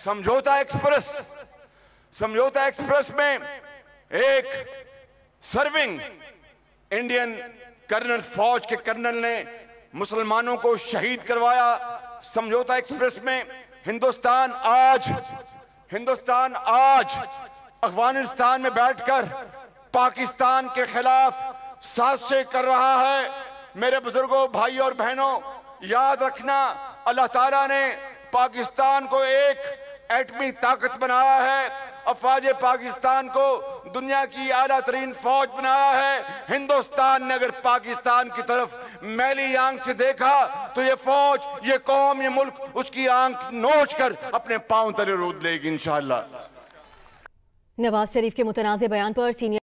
समझौता एक्सप्रेस में एक सर्विंग इंडियन कर्नल, फौज के कर्नल ने मुसलमानों को शहीद करवाया। समझौता एक्सप्रेस में हिंदुस्तान आज अफगानिस्तान में बैठकर पाकिस्तान के खिलाफ साजिशें कर रहा है। मेरे बुजुर्गों, भाइयों और बहनों, याद रखना, अल्लाह ताला ने पाकिस्तान को एक एटमी ताकत बनाया है। अफवाज पाकिस्तान को दुनिया की आला तरीन फौज बनाया है। हिंदुस्तान ने अगर पाकिस्तान की तरफ मैली आंख से देखा तो ये फौज, ये कौम, ये मुल्क उसकी आंख नोच कर अपने पांव तले रोद लेगी इंशाअल्लाह। नवाज शरीफ के मुतनाज़े बयान पर सीनियर